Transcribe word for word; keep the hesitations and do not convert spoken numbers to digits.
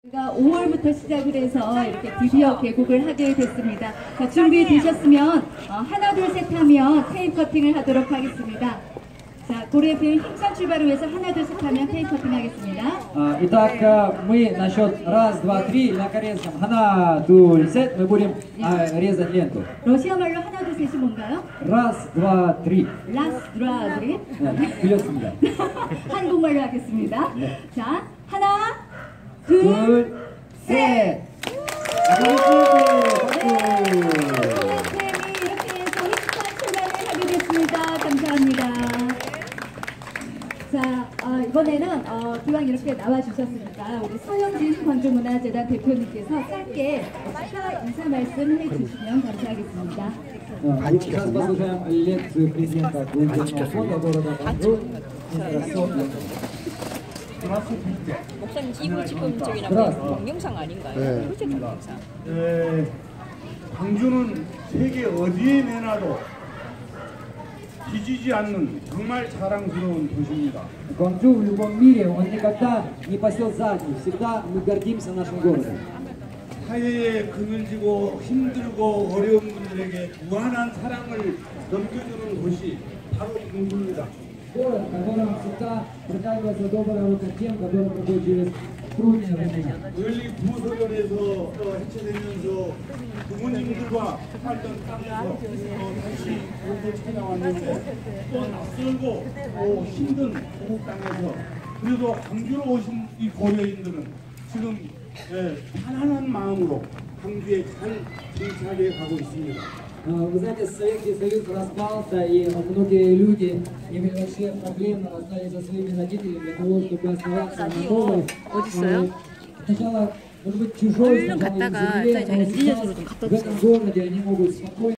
저희가 오월부터 시작을 해서 이렇게 드디어 개국을 하게 됐습니다. 자, 준비되셨으면 어, 하나 둘 셋 하면 테이프 커팅을 하도록 하겠습니다. 자, 고래 film 힘찬 출발을 위해서 하나 둘 셋 하면 테이프 커팅 하겠습니다. А, Итак, а, мы на счет раз, два, три на корейском. Хана, дуль, сет. Мы будем а, резать ленту. 러시아 말로 하나 둘 셋이 뭔가요? Раз, два, три. 라스 드라드리. 네, 틀렸습니다. 한국말로 하겠습니다. 네. 자, 하나, 둘, 둘, 셋. 네, 이렇게 해서 힘찬 출발을 하게 됐습니다. 감사합니다. 자, 어, 이번에는 어, 기왕 이렇게 나와주셨으니까 우리 서영진 광주문화재단 대표님께서 짧게 축하 인사 말씀 해주시면 감사하겠습니다. Сейчас послушаем лекцию президента Культурного фонда города Кванджу. 목사님 이거 지금 저기 나온 동영상 아닌가요? 네. 그렇죠, 동영상. 에, 광주는 세계 어디에 내놔도 뒤지지 않는 정말 자랑스러운 도시입니다. Кванджу в любом мире, он никогда не пасет задних. Всегда мы гордимся нашим городом. 사회에 그늘지고 힘들고 어려운 분들에게 무한한 사랑을 넘겨주는 곳이 바로 광주입니다. Город, в котором всегда протягивается добрая рука тем, которые проходят через трудные времена. 원리 구소련에서 어, 해체되면서 부모님들과 살던 땅에서 어, 다시 여기 찾아왔는데 또 낯설고 또 힘든 고국 땅에서 그래도 광주로 오신 이 고려인들은 지금 예, 편안한 마음으로 광주에 잘 정착해 가고 있습니다. Вы знаете, Советский Союз распался, и многие люди имели большие проблемы, остались со своими родителями для того, чтобы оставаться на новой. Сначала, может быть, чужой, сначала в земле, но сейчас в этом городе они могут спокойно